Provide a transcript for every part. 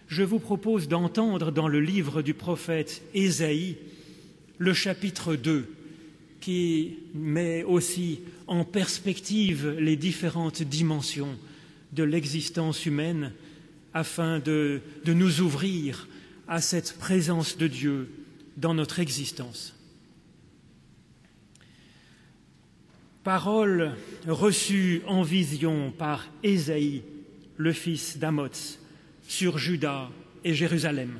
je vous propose d'entendre dans le livre du prophète Ésaïe le chapitre 2, qui met aussi en perspective les différentes dimensions de l'existence humaine afin de nous ouvrir à cette présence de Dieu dans notre existence. Parole reçue en vision par Ésaïe, le fils d'Amoz, sur Juda et Jérusalem.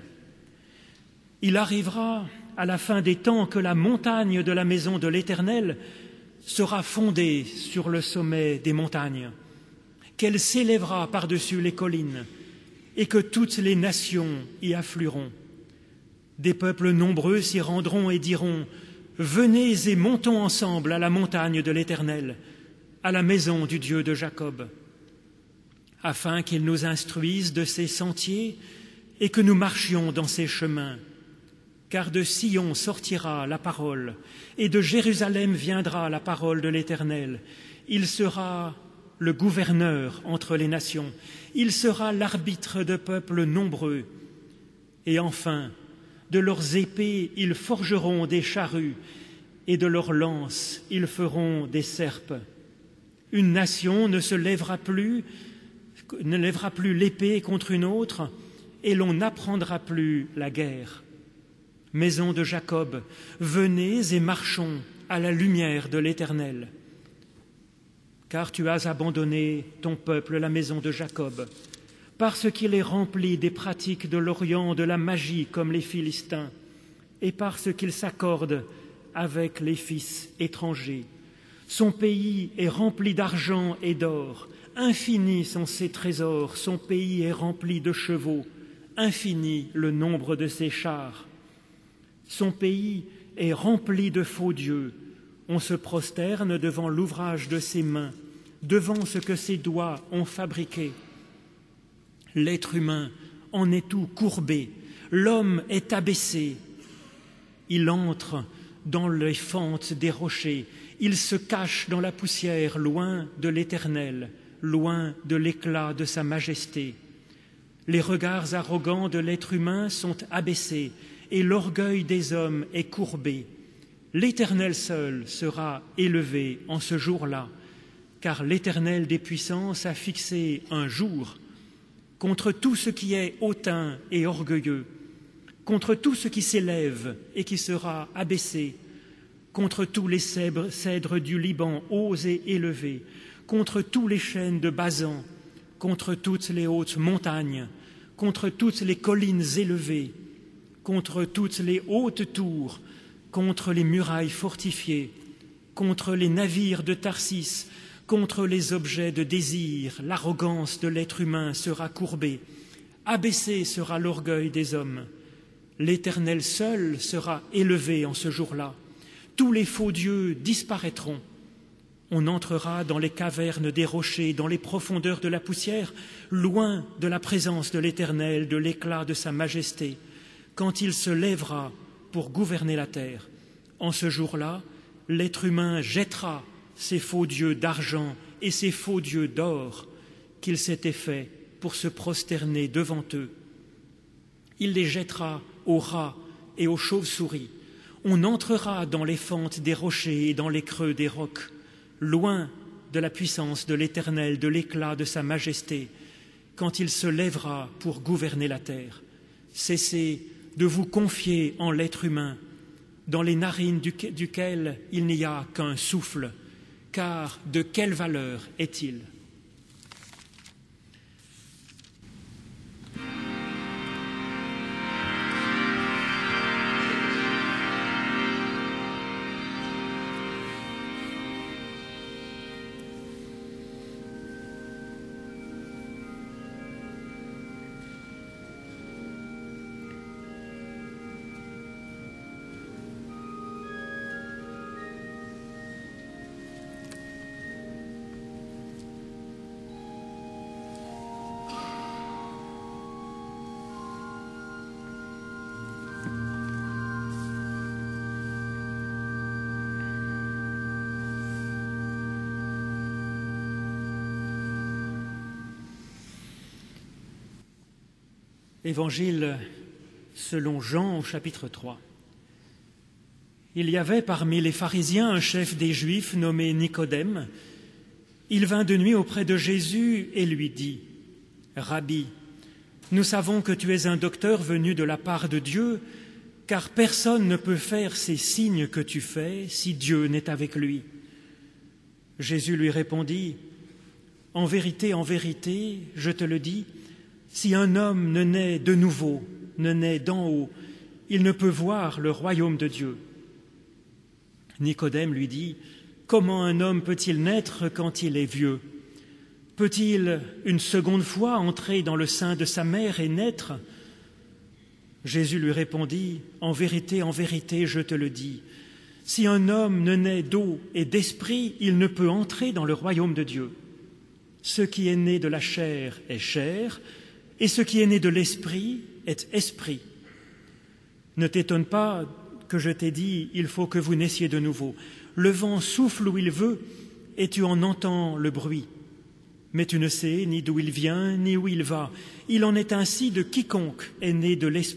Il arrivera à la fin des temps que la montagne de la maison de l'Éternel sera fondée sur le sommet des montagnes, qu'elle s'élèvera par-dessus les collines et que toutes les nations y afflueront. Des peuples nombreux s'y rendront et diront « Venez et montons ensemble à la montagne de l'Éternel, à la maison du Dieu de Jacob, afin qu'il nous instruise de ses sentiers et que nous marchions dans ses chemins. Car de Sion sortira la parole, et de Jérusalem viendra la parole de l'Éternel. Il sera le gouverneur entre les nations, il sera l'arbitre de peuples nombreux. Et enfin, de leurs épées, ils forgeront des charrues, et de leurs lances, ils feront des serpes. Une nation ne lèvera plus l'épée contre une autre, et l'on n'apprendra plus la guerre. Maison de Jacob, venez et marchons à la lumière de l'Éternel. Car tu as abandonné ton peuple, la maison de Jacob, parce qu'il est rempli des pratiques de l'Orient, de la magie comme les Philistins, et parce qu'il s'accorde avec les fils étrangers. Son pays est rempli d'argent et d'or, infinis sont ses trésors, son pays est rempli de chevaux, infini le nombre de ses chars. Son pays est rempli de faux dieux, on se prosterne devant l'ouvrage de ses mains, devant ce que ses doigts ont fabriqué. L'être humain en est tout courbé, l'homme est abaissé. Il entre dans les fentes des rochers, il se cache dans la poussière, loin de l'Éternel, loin de l'éclat de sa majesté. Les regards arrogants de l'être humain sont abaissés et l'orgueil des hommes est courbé. L'Éternel seul sera élevé en ce jour-là, car l'Éternel des puissances a fixé un jour contre tout ce qui est hautain et orgueilleux, contre tout ce qui s'élève et qui sera abaissé, contre tous les cèdres du Liban hauts et élevés, contre tous les chênes de Basan, contre toutes les hautes montagnes, contre toutes les collines élevées, contre toutes les hautes tours, contre les murailles fortifiées, contre les navires de Tarsis, contre les objets de désir. L'arrogance de l'être humain sera courbée, abaissé sera l'orgueil des hommes. L'Éternel seul sera élevé en ce jour-là. Tous les faux dieux disparaîtront. On entrera dans les cavernes des rochers, dans les profondeurs de la poussière, loin de la présence de l'Éternel, de l'éclat de sa majesté, quand il se lèvera pour gouverner la terre. En ce jour-là, l'être humain jettera ses faux dieux d'argent et ses faux dieux d'or qu'il s'était fait pour se prosterner devant eux. Il les jettera aux rats et aux chauves-souris. On entrera dans les fentes des rochers et dans les creux des rocs, loin de la puissance de l'Éternel, de l'éclat de sa majesté, quand il se lèvera pour gouverner la terre. Cessez de vous confier en l'être humain, dans les narines duquel il n'y a qu'un souffle, car de quelle valeur est-il ? Évangile selon Jean au chapitre 3. Il y avait parmi les pharisiens un chef des Juifs nommé Nicodème. Il vint de nuit auprès de Jésus et lui dit : « Rabbi, nous savons que tu es un docteur venu de la part de Dieu, car personne ne peut faire ces signes que tu fais si Dieu n'est avec lui. » Jésus lui répondit : « En vérité, je te le dis, si un homme ne naît de nouveau, ne naît d'en haut, il ne peut voir le royaume de Dieu. » Nicodème lui dit : « Comment un homme peut-il naître quand il est vieux ? Peut-il une seconde fois entrer dans le sein de sa mère et naître ? » Jésus lui répondit : « En vérité, je te le dis, si un homme ne naît d'eau et d'esprit, il ne peut entrer dans le royaume de Dieu. Ce qui est né de la chair est chair, et ce qui est né de l'esprit est esprit. Ne t'étonne pas que je t'ai dit, il faut que vous naissiez de nouveau. Le vent souffle où il veut, et tu en entends le bruit. Mais tu ne sais ni d'où il vient, ni où il va. Il en est ainsi de quiconque est né de l'esprit. »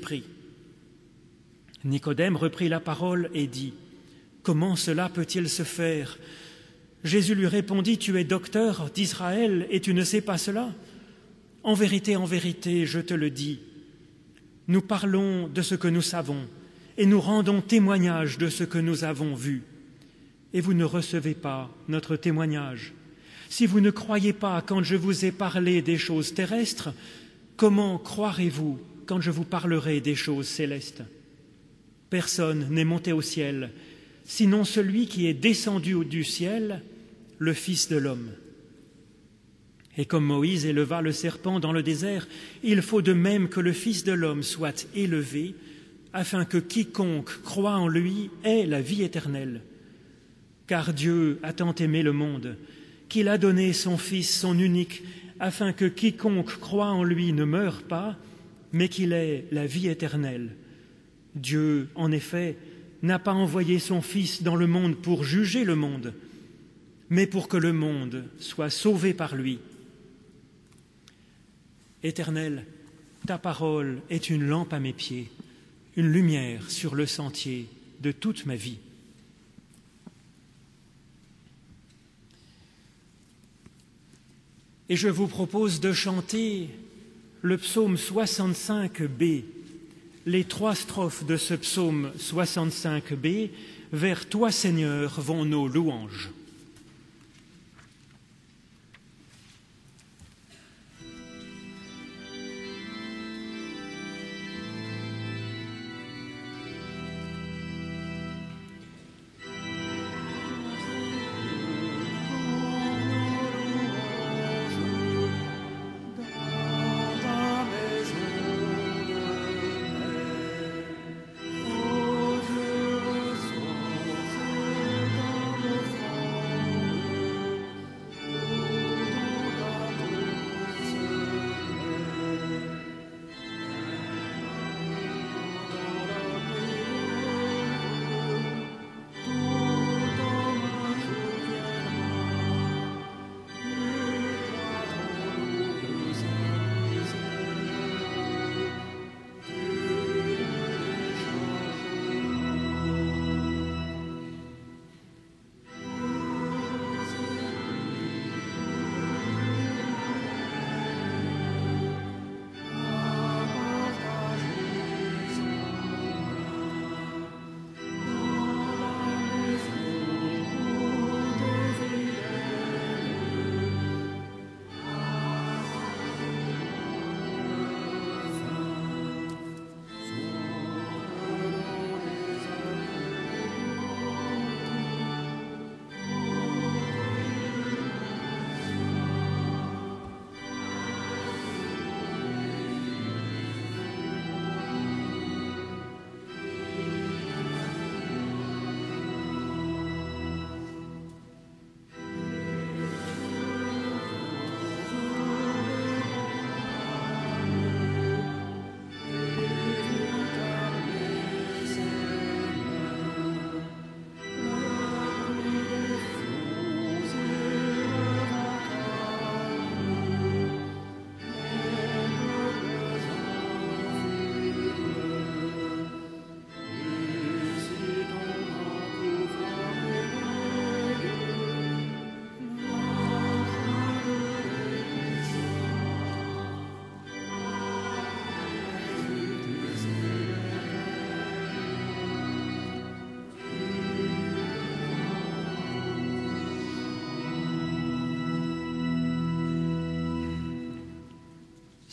Nicodème reprit la parole et dit : « Comment cela peut-il se faire ? » Jésus lui répondit : « Tu es docteur d'Israël et tu ne sais pas cela ? En vérité, je te le dis. Nous parlons de ce que nous savons et nous rendons témoignage de ce que nous avons vu. Et vous ne recevez pas notre témoignage. Si vous ne croyez pas quand je vous ai parlé des choses terrestres, comment croirez-vous quand je vous parlerai des choses célestes ? Personne n'est monté au ciel, sinon celui qui est descendu du ciel, le Fils de l'homme. Et comme Moïse éleva le serpent dans le désert, il faut de même que le Fils de l'homme soit élevé, afin que quiconque croit en lui ait la vie éternelle. Car Dieu a tant aimé le monde, qu'il a donné son Fils, son unique, afin que quiconque croit en lui ne meure pas, mais qu'il ait la vie éternelle. Dieu, en effet, n'a pas envoyé son Fils dans le monde pour juger le monde, mais pour que le monde soit sauvé par lui. Éternel, ta parole est une lampe à mes pieds, une lumière sur le sentier de toute ma vie. Et je vous propose de chanter le psaume 65b, les 3 strophes de ce psaume 65b, « Vers toi, Seigneur, vont nos louanges ».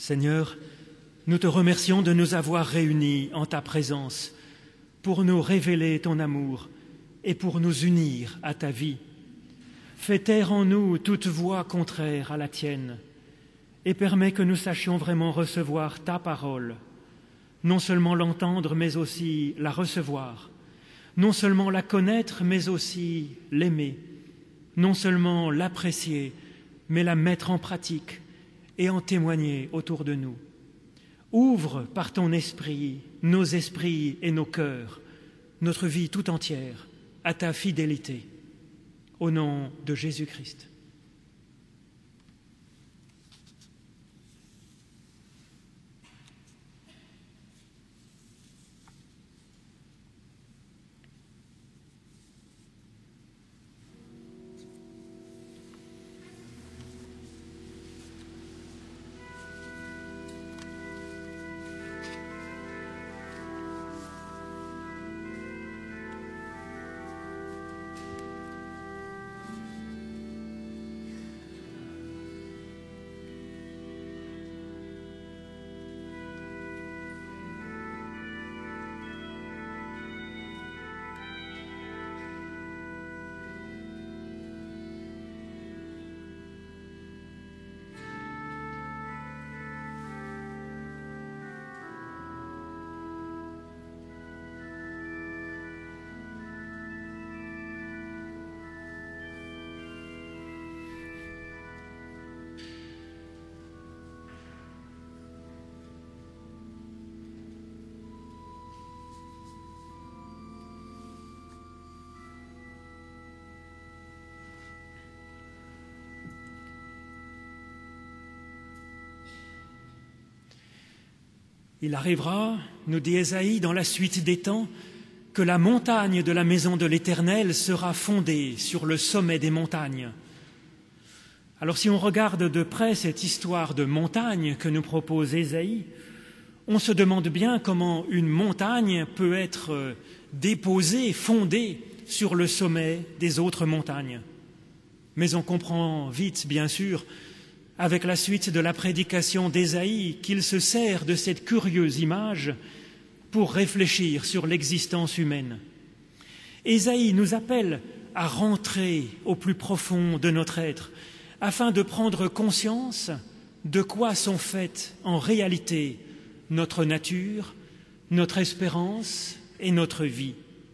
Seigneur, nous te remercions de nous avoir réunis en ta présence pour nous révéler ton amour et pour nous unir à ta vie. Fais taire en nous toute voix contraire à la tienne et permets que nous sachions vraiment recevoir ta parole, non seulement l'entendre mais aussi la recevoir, non seulement la connaître mais aussi l'aimer, non seulement l'apprécier mais la mettre en pratique et en témoigner autour de nous. Ouvre par ton esprit nos esprits et nos cœurs, notre vie tout entière, à ta fidélité. Au nom de Jésus-Christ. Il arrivera, nous dit Ésaïe, dans la suite des temps, que la montagne de la maison de l'Éternel sera fondée sur le sommet des montagnes. Alors si on regarde de près cette histoire de montagne que nous propose Ésaïe, on se demande bien comment une montagne peut être déposée, fondée sur le sommet des autres montagnes. Mais on comprend vite, bien sûr, avec la suite de la prédication d'Ésaïe, qu'il se sert de cette curieuse image pour réfléchir sur l'existence humaine. Ésaïe nous appelle à rentrer au plus profond de notre être, afin de prendre conscience de quoi sont faites en réalité notre nature, notre espérance et notre vie.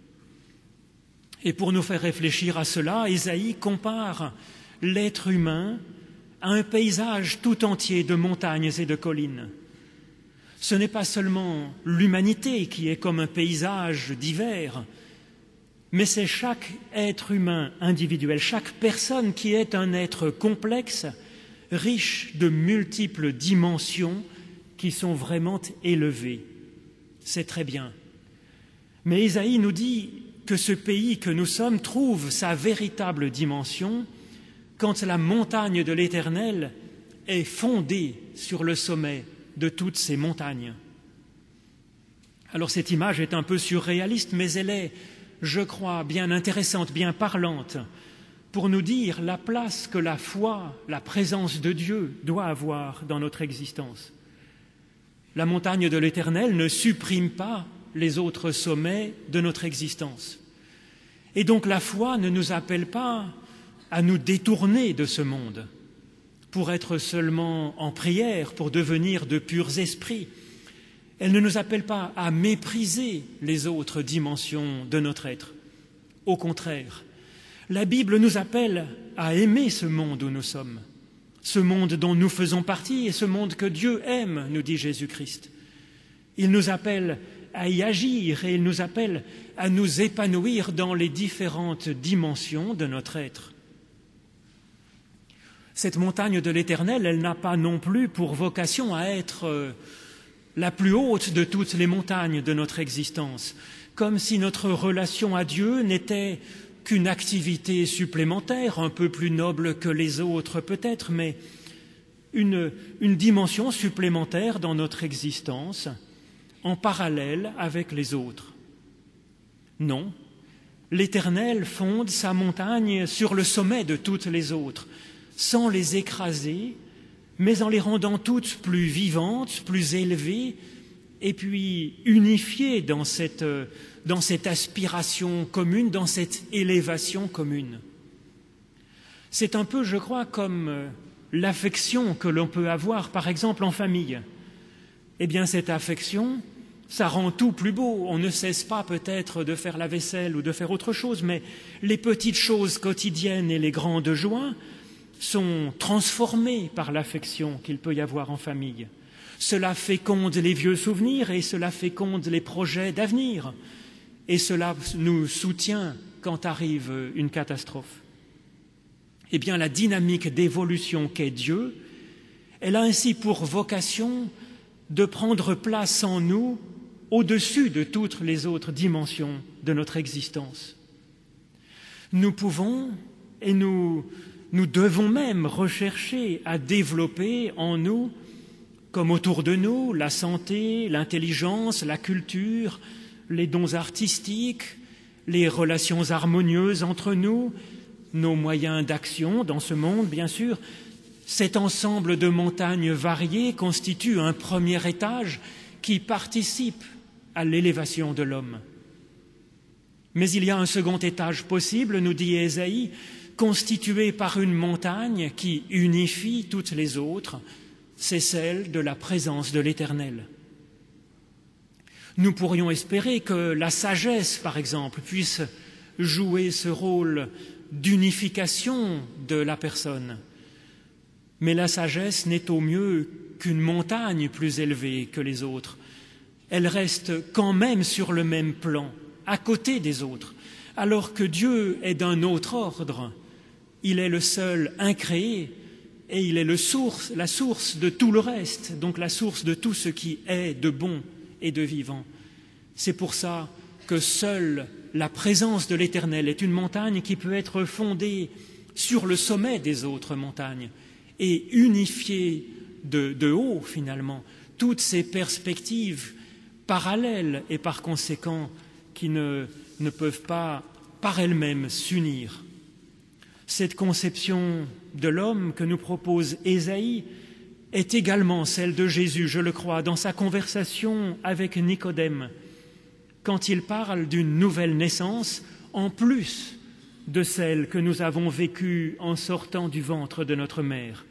Et pour nous faire réfléchir à cela, Ésaïe compare l'être humain à un paysage tout entier de montagnes et de collines. Ce n'est pas seulement l'humanité qui est comme un paysage divers, mais c'est chaque être humain individuel, chaque personne qui est un être complexe, riche de multiples dimensions qui sont vraiment élevées. C'est très bien. Mais Ésaïe nous dit que ce pays que nous sommes trouve sa véritable dimension quand la montagne de l'Éternel est fondée sur le sommet de toutes ces montagnes. Alors cette image est un peu surréaliste, mais elle est, je crois, bien intéressante, bien parlante, pour nous dire la place que la foi, la présence de Dieu doit avoir dans notre existence. La montagne de l'Éternel ne supprime pas les autres sommets de notre existence. Et donc la foi ne nous appelle pas à nous détourner de ce monde pour être seulement en prière, pour devenir de purs esprits. Elle ne nous appelle pas à mépriser les autres dimensions de notre être. Au contraire, la Bible nous appelle à aimer ce monde où nous sommes, ce monde dont nous faisons partie et ce monde que Dieu aime, nous dit Jésus-Christ. Il nous appelle à y agir et il nous appelle à nous épanouir dans les différentes dimensions de notre être. Cette montagne de l'Éternel, elle n'a pas non plus pour vocation à être la plus haute de toutes les montagnes de notre existence, comme si notre relation à Dieu n'était qu'une activité supplémentaire, un peu plus noble que les autres peut-être, mais une dimension supplémentaire dans notre existence, en parallèle avec les autres. Non, l'Éternel fonde sa montagne sur le sommet de toutes les autres, sans les écraser, mais en les rendant toutes plus vivantes, plus élevées, et puis unifiées dans cette aspiration commune, dans cette élévation commune. C'est un peu, je crois, comme l'affection que l'on peut avoir, par exemple, en famille. Eh bien, cette affection, ça rend tout plus beau. On ne cesse pas peut-être de faire la vaisselle ou de faire autre chose, mais les petites choses quotidiennes et les grandes joies sont transformées par l'affection qu'il peut y avoir en famille. Cela féconde les vieux souvenirs et cela féconde les projets d'avenir. Et cela nous soutient quand arrive une catastrophe. Eh bien, la dynamique d'évolution qu'est Dieu, elle a ainsi pour vocation de prendre place en nous au-dessus de toutes les autres dimensions de notre existence. Nous pouvons et nous devons même rechercher à développer en nous, comme autour de nous, la santé, l'intelligence, la culture, les dons artistiques, les relations harmonieuses entre nous, nos moyens d'action dans ce monde, bien sûr. Cet ensemble de montagnes variées constitue un premier étage qui participe à l'élévation de l'homme. Mais il y a un second étage possible, nous dit Ésaïe, constitué par une montagne qui unifie toutes les autres, c'est celle de la présence de l'Éternel. Nous pourrions espérer que la sagesse, par exemple, puisse jouer ce rôle d'unification de la personne. Mais la sagesse n'est au mieux qu'une montagne plus élevée que les autres. Elle reste quand même sur le même plan, à côté des autres, alors que Dieu est d'un autre ordre. Il est le seul incréé et il est la source de tout le reste, donc la source de tout ce qui est de bon et de vivant. C'est pour ça que seule la présence de l'Éternel est une montagne qui peut être fondée sur le sommet des autres montagnes et unifier de haut, finalement, toutes ces perspectives parallèles et par conséquent qui ne peuvent pas par elles-mêmes s'unir. Cette conception de l'homme que nous propose Ésaïe est également celle de Jésus, je le crois, dans sa conversation avec Nicodème, quand il parle d'une nouvelle naissance en plus de celle que nous avons vécue en sortant du ventre de notre mère.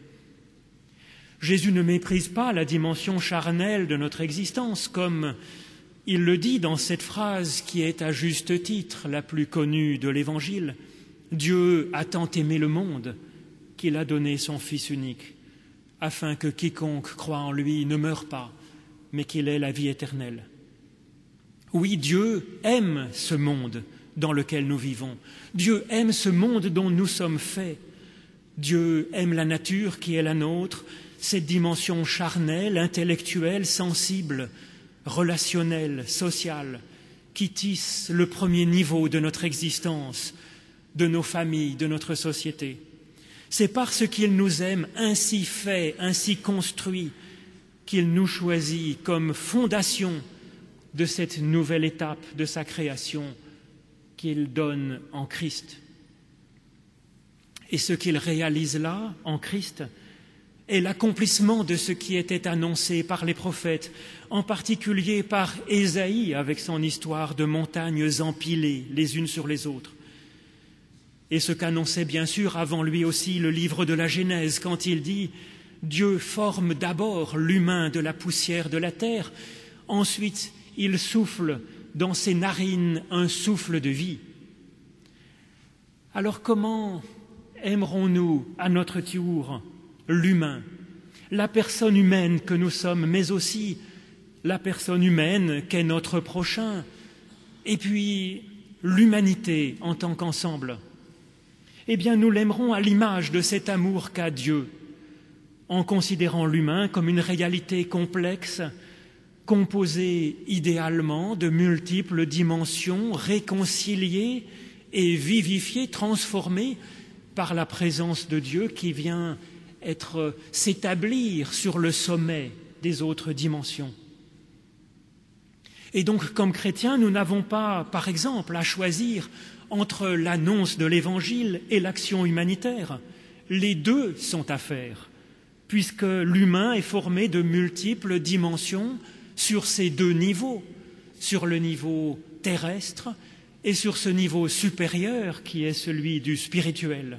Jésus ne méprise pas la dimension charnelle de notre existence, comme il le dit dans cette phrase qui est à juste titre la plus connue de l'Évangile. Dieu a tant aimé le monde qu'il a donné son Fils unique, afin que quiconque croit en lui ne meure pas, mais qu'il ait la vie éternelle. Oui, Dieu aime ce monde dans lequel nous vivons. Dieu aime ce monde dont nous sommes faits. Dieu aime la nature qui est la nôtre, cette dimension charnelle, intellectuelle, sensible, relationnelle, sociale, qui tisse le premier niveau de notre existence, de nos familles, de notre société. C'est parce qu'il nous aime ainsi fait, ainsi construit, qu'il nous choisit comme fondation de cette nouvelle étape de sa création qu'il donne en Christ. Et ce qu'il réalise là, en Christ, est l'accomplissement de ce qui était annoncé par les prophètes, en particulier par Ésaïe avec son histoire de montagnes empilées les unes sur les autres. Et ce qu'annonçait bien sûr avant lui aussi le livre de la Genèse, quand il dit « Dieu forme d'abord l'humain de la poussière de la terre, ensuite il souffle dans ses narines un souffle de vie. » Alors comment aimerons-nous à notre tour l'humain, la personne humaine que nous sommes, mais aussi la personne humaine qu'est notre prochain, et puis l'humanité en tant qu'ensemble? Eh bien, nous l'aimerons à l'image de cet amour qu'a Dieu, en considérant l'humain comme une réalité complexe, composée idéalement de multiples dimensions, réconciliées et vivifiées, transformées par la présence de Dieu qui vient s'établir sur le sommet des autres dimensions. Et donc, comme chrétiens, nous n'avons pas, par exemple, à choisir entre l'annonce de l'Évangile et l'action humanitaire. Les deux sont à faire, puisque l'humain est formé de multiples dimensions sur ces deux niveaux, sur le niveau terrestre et sur ce niveau supérieur qui est celui du spirituel.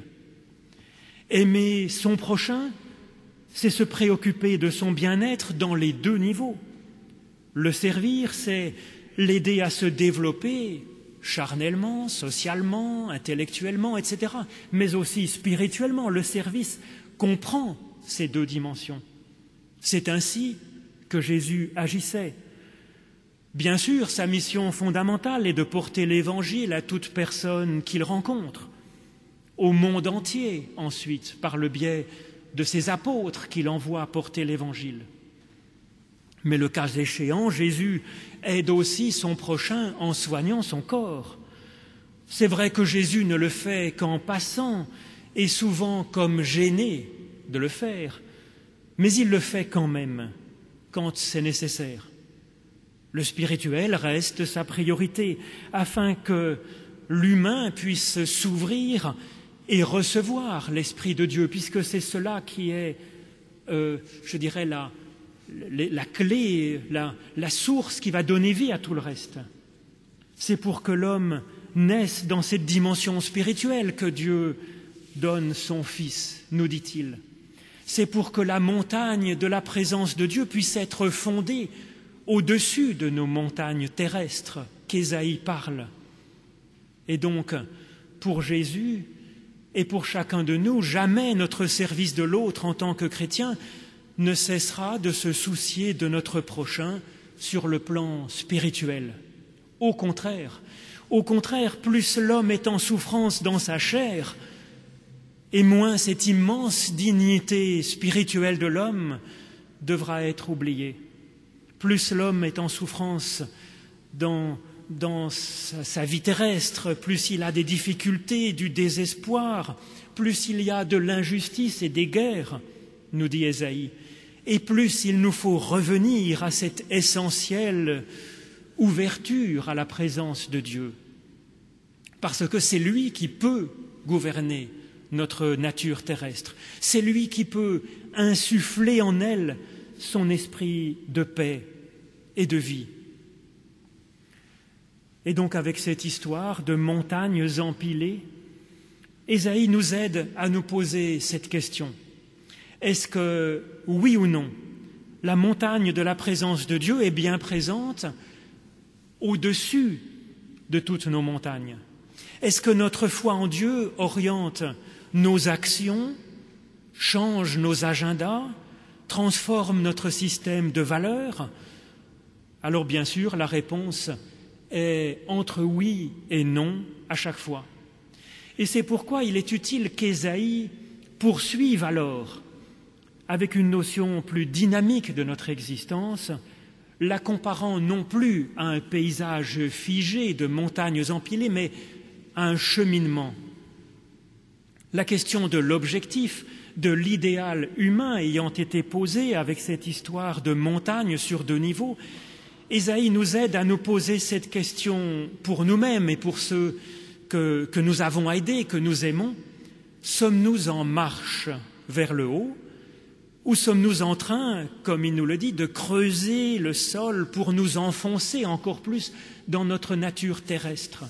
Aimer son prochain, c'est se préoccuper de son bien-être dans les deux niveaux. Le servir, c'est l'aider à se développer charnellement, socialement, intellectuellement, etc., mais aussi spirituellement. Le service comprend ces deux dimensions. C'est ainsi que Jésus agissait. Bien sûr, sa mission fondamentale est de porter l'Évangile à toute personne qu'il rencontre, au monde entier ensuite, par le biais de ses apôtres qu'il envoie porter l'Évangile. Mais le cas échéant, Jésus aide aussi son prochain en soignant son corps. C'est vrai que Jésus ne le fait qu'en passant et souvent comme gêné de le faire, mais il le fait quand même, quand c'est nécessaire. Le spirituel reste sa priorité, afin que l'humain puisse s'ouvrir et recevoir l'Esprit de Dieu, puisque c'est cela qui est, je dirais, la clé, la source qui va donner vie à tout le reste. C'est pour que l'homme naisse dans cette dimension spirituelle que Dieu donne son Fils, nous dit-il. C'est pour que la montagne de la présence de Dieu puisse être fondée au-dessus de nos montagnes terrestres qu'Ésaïe parle. Et donc, pour Jésus et pour chacun de nous, jamais notre service de l'autre en tant que chrétien ne cessera de se soucier de notre prochain sur le plan spirituel. Au contraire, plus l'homme est en souffrance dans sa chair, et moins cette immense dignité spirituelle de l'homme devra être oubliée. Plus l'homme est en souffrance dans sa vie terrestre, plus il a des difficultés, du désespoir, plus il y a de l'injustice et des guerres, nous dit Ésaïe, et plus il nous faut revenir à cette essentielle ouverture à la présence de Dieu, parce que c'est lui qui peut gouverner notre nature terrestre, c'est lui qui peut insuffler en elle son esprit de paix et de vie. Et donc avec cette histoire de montagnes empilées, Ésaïe nous aide à nous poser cette question. Est-ce que, oui ou non, la montagne de la présence de Dieu est bien présente au-dessus de toutes nos montagnes? Est-ce que notre foi en Dieu oriente nos actions, change nos agendas, transforme notre système de valeurs? Alors bien sûr, la réponse est entre oui et non à chaque fois. Et c'est pourquoi il est utile qu'Ésaïe poursuive alors, avec une notion plus dynamique de notre existence, la comparant non plus à un paysage figé de montagnes empilées, mais à un cheminement. La question de l'objectif, de l'idéal humain ayant été posée avec cette histoire de montagnes sur deux niveaux, Ésaïe nous aide à nous poser cette question pour nous-mêmes et pour ceux que nous avons aidés, que nous aimons. Sommes-nous en marche vers le haut ou sommes-nous en train, comme il nous le dit, de creuser le sol pour nous enfoncer encore plus dans notre nature terrestre?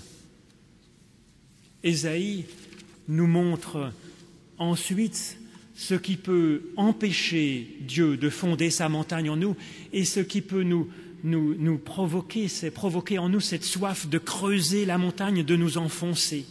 Ésaïe nous montre ensuite ce qui peut empêcher Dieu de fonder sa montagne en nous et ce qui peut nous provoquer, c'est provoquer en nous cette soif de creuser la montagne, de nous enfoncer.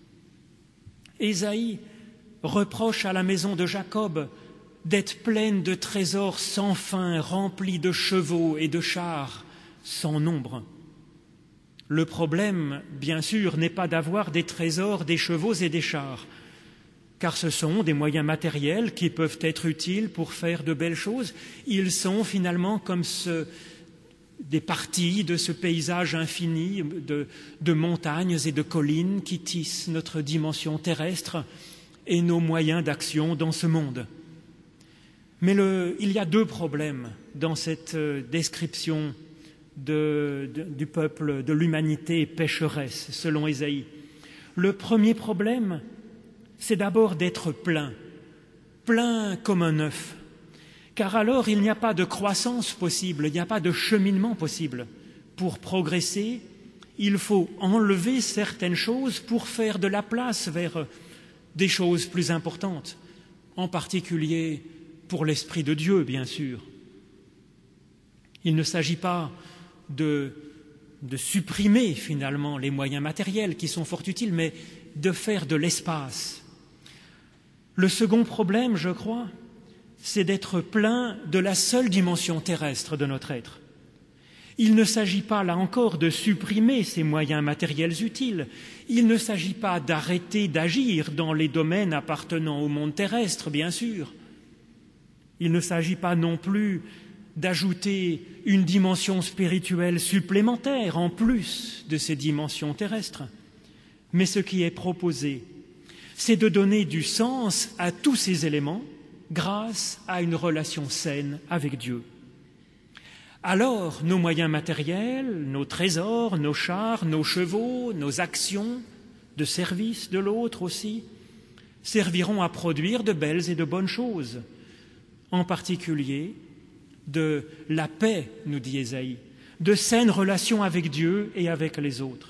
Ésaïe reproche à la maison de Jacob d'être pleine de trésors sans fin, remplis de chevaux et de chars sans nombre. Le problème, bien sûr, n'est pas d'avoir des trésors, des chevaux et des chars, car ce sont des moyens matériels qui peuvent être utiles pour faire de belles choses. Ils sont finalement comme des parties de ce paysage infini de montagnes et de collines qui tissent notre dimension terrestre et nos moyens d'action dans ce monde. Mais il y a deux problèmes dans cette description du peuple, de l'humanité pécheresse, selon Ésaïe. Le premier problème, c'est d'abord d'être plein comme un œuf, car alors il n'y a pas de croissance possible, il n'y a pas de cheminement possible. Pour progresser, il faut enlever certaines choses pour faire de la place vers des choses plus importantes, en particulier pour l'Esprit de Dieu, bien sûr. Il ne s'agit pas de supprimer finalement les moyens matériels qui sont fort utiles, mais de faire de l'espace. Le second problème, je crois, c'est d'être plein de la seule dimension terrestre de notre être. Il ne s'agit pas, là encore, de supprimer ces moyens matériels utiles. Il ne s'agit pas d'arrêter d'agir dans les domaines appartenant au monde terrestre, bien sûr. Il ne s'agit pas non plus d'ajouter une dimension spirituelle supplémentaire en plus de ces dimensions terrestres. Mais ce qui est proposé, c'est de donner du sens à tous ces éléments grâce à une relation saine avec Dieu. Alors, nos moyens matériels, nos trésors, nos chars, nos chevaux, nos actions de service de l'autre aussi, serviront à produire de belles et de bonnes choses, en particulier de la paix, nous dit Ésaïe, de saines relations avec Dieu et avec les autres.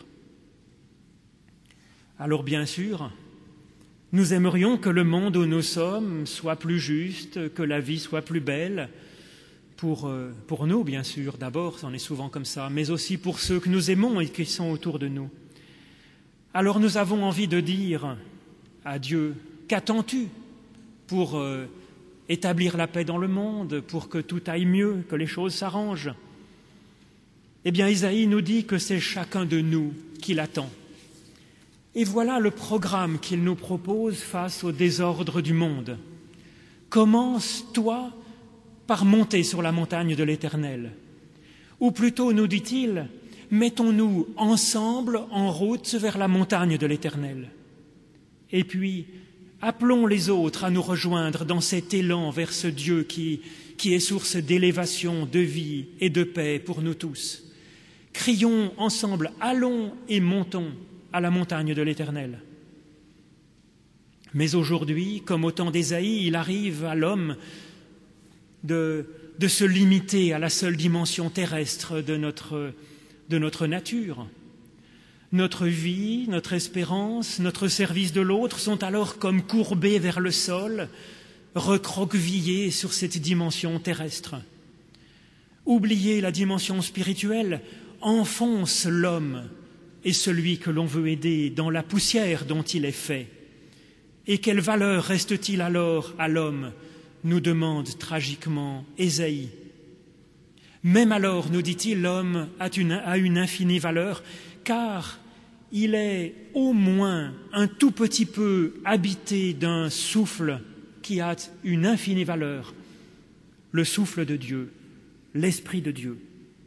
Alors bien sûr, nous aimerions que le monde où nous sommes soit plus juste, que la vie soit plus belle, pour nous bien sûr, d'abord, on est souvent comme ça, mais aussi pour ceux que nous aimons et qui sont autour de nous. Alors nous avons envie de dire à Dieu, qu'attends-tu pour établir la paix dans le monde, pour que tout aille mieux, que les choses s'arrangent? Eh bien, Isaïe nous dit que c'est chacun de nous qui l'attend. Et voilà le programme qu'il nous propose face au désordre du monde. Commence, toi, par monter sur la montagne de l'Éternel. Ou plutôt, nous dit-il, mettons-nous ensemble en route vers la montagne de l'Éternel. Et puis, appelons les autres à nous rejoindre dans cet élan vers ce Dieu qui est source d'élévation, de vie et de paix pour nous tous. Crions ensemble, allons et montons à la montagne de l'Éternel. Mais aujourd'hui, comme au temps d'Ésaïe, il arrive à l'homme de se limiter à la seule dimension terrestre de notre nature. Notre vie, notre espérance, notre service de l'autre sont alors comme courbés vers le sol, recroquevillés sur cette dimension terrestre. Oublier la dimension spirituelle enfonce l'homme et celui que l'on veut aider dans la poussière dont il est fait. Et quelle valeur reste-t-il alors à l'homme, nous demande tragiquement Ésaïe. Même alors, nous dit-il, l'homme a une infinie valeur, car il est au moins un tout petit peu habité d'un souffle qui a une infinie valeur, le souffle de Dieu, l'Esprit de Dieu.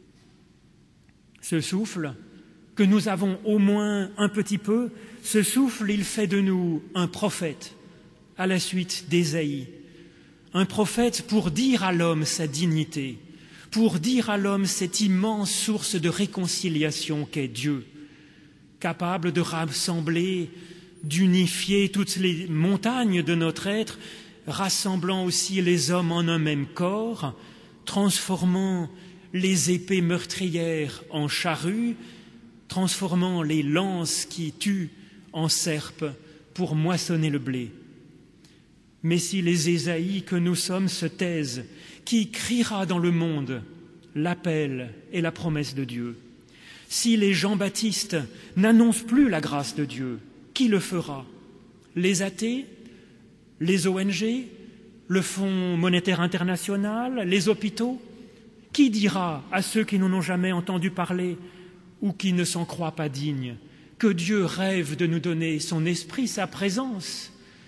Ce souffle que nous avons au moins un petit peu, ce souffle, il fait de nous un prophète, à la suite d'Ésaïe. Un prophète pour dire à l'homme sa dignité, pour dire à l'homme cette immense source de réconciliation qu'est Dieu, capable de rassembler, d'unifier toutes les montagnes de notre être, rassemblant aussi les hommes en un même corps, transformant les épées meurtrières en charrues, transformant les lances qui tuent en serpes pour moissonner le blé. Mais si les Ésaïes que nous sommes se taisent, qui criera dans le monde l'appel et la promesse de Dieu? Si les Jean-Baptiste n'annoncent plus la grâce de Dieu, qui le fera? Les athées? Les ONG? Le Fonds monétaire international? Les hôpitaux? Qui dira à ceux qui n'en ont jamais entendu parler ou qui ne s'en croient pas dignes que Dieu rêve de nous donner son esprit, sa présence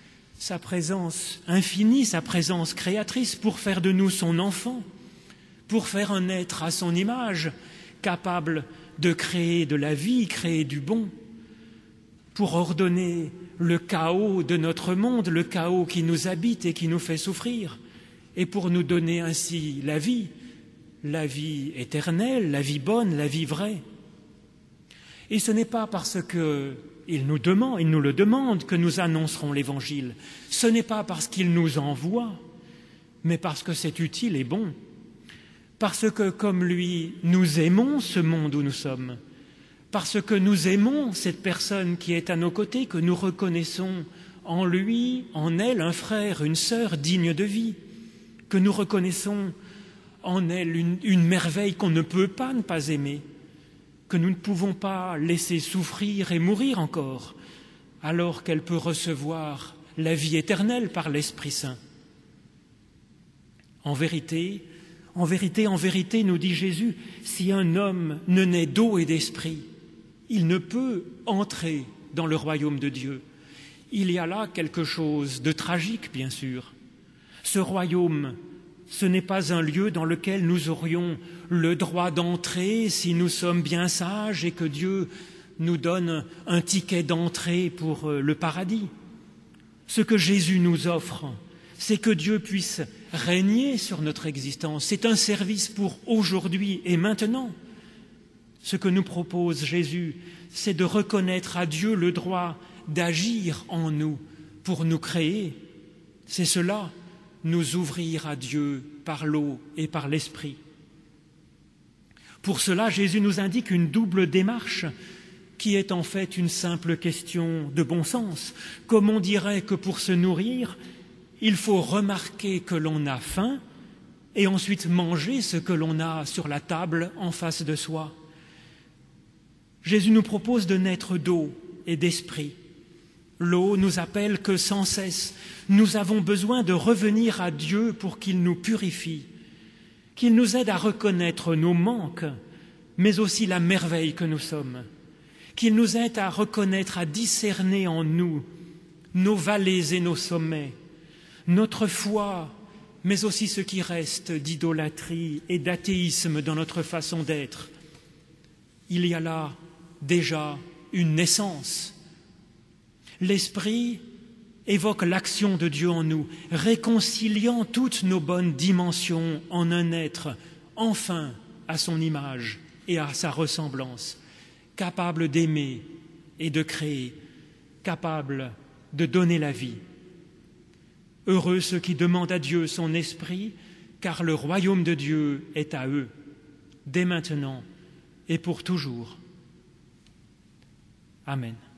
infinie, sa présence créatrice pour faire de nous son enfant, pour faire un être à son image, capable de créer de la vie, créer du bon, pour ordonner le chaos de notre monde, le chaos qui nous habite et qui nous fait souffrir, et pour nous donner ainsi la vie éternelle, la vie bonne, la vie vraie. Et ce n'est pas parce qu'il nous le demande que nous annoncerons l'Évangile. Ce n'est pas parce qu'il nous envoie, mais parce que c'est utile et bon, parce que, comme lui, nous aimons ce monde où nous sommes, parce que nous aimons cette personne qui est à nos côtés, que nous reconnaissons en lui, en elle, un frère, une sœur digne de vie, que nous reconnaissons en elle une merveille qu'on ne peut pas ne pas aimer, que nous ne pouvons pas laisser souffrir et mourir encore, alors qu'elle peut recevoir la vie éternelle par l'Esprit Saint. En vérité, nous dit Jésus, si un homme ne naît d'eau et d'esprit, il ne peut entrer dans le royaume de Dieu. Il y a là quelque chose de tragique, bien sûr. Ce royaume, ce n'est pas un lieu dans lequel nous aurions le droit d'entrer si nous sommes bien sages et que Dieu nous donne un ticket d'entrée pour le paradis. Ce que Jésus nous offre, c'est que Dieu puisse régner sur notre existence. C'est un service pour aujourd'hui et maintenant. Ce que nous propose Jésus, c'est de reconnaître à Dieu le droit d'agir en nous pour nous créer. C'est cela, nous ouvrir à Dieu par l'eau et par l'Esprit. Pour cela, Jésus nous indique une double démarche qui est en fait une simple question de bon sens. Comme on dirait que pour se nourrir, il faut remarquer que l'on a faim et ensuite manger ce que l'on a sur la table en face de soi. Jésus nous propose de naître d'eau et d'esprit. L'eau nous appelle que sans cesse, nous avons besoin de revenir à Dieu pour qu'il nous purifie, qu'il nous aide à reconnaître nos manques, mais aussi la merveille que nous sommes, qu'il nous aide à reconnaître, à discerner en nous nos vallées et nos sommets, notre foi, mais aussi ce qui reste d'idolâtrie et d'athéisme dans notre façon d'être. Il y a là déjà une naissance. L'Esprit évoque l'action de Dieu en nous, réconciliant toutes nos bonnes dimensions en un être, enfin à son image et à sa ressemblance, capable d'aimer et de créer, capable de donner la vie. Heureux ceux qui demandent à Dieu son esprit, car le royaume de Dieu est à eux, dès maintenant et pour toujours. Amen.